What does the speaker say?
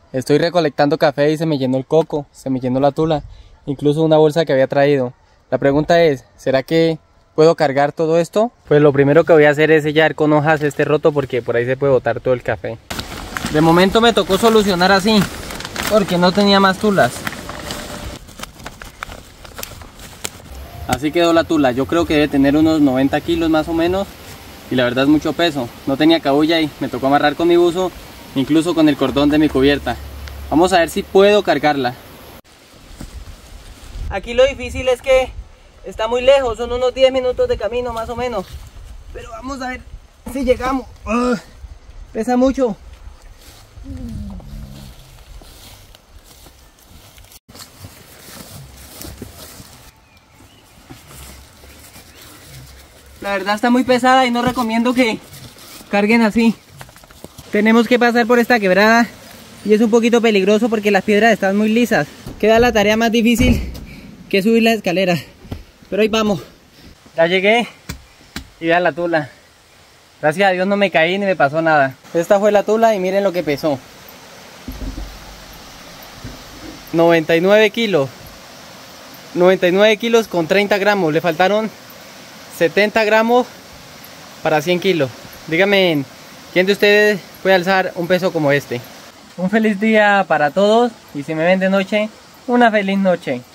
Estoy recolectando café y se me llenó el coco, se me llenó la tula, incluso una bolsa que había traído. La pregunta es, ¿será que puedo cargar todo esto? Pues lo primero que voy a hacer es sellar con hojas este roto porque por ahí se puede botar todo el café. De momento me tocó solucionar así, porque no tenía más tulas. Así quedó la tula, yo creo que debe tener unos 90 kilos más o menos. Y la verdad es mucho peso, no tenía cabulla y me tocó amarrar con mi buzo, incluso con el cordón de mi cubierta. Vamos a ver si puedo cargarla. Aquí lo difícil es que está muy lejos, son unos 10 minutos de camino más o menos. Pero vamos a ver si llegamos. Pesa mucho. La verdad está muy pesada y no recomiendo que carguen así. Tenemos que pasar por esta quebrada y es un poquito peligroso porque las piedras están muy lisas. Queda la tarea más difícil que subir la escalera. Pero ahí vamos. Ya llegué y vean la tula. Gracias a Dios no me caí ni me pasó nada. Esta fue la tula y miren lo que pesó. 99 kilos. 99 kilos con 30 gramos. Le faltaron 70 gramos para 100 kilos. Díganme, ¿quién de ustedes puede alzar un peso como este? Un feliz día para todos y si me ven de noche, una feliz noche.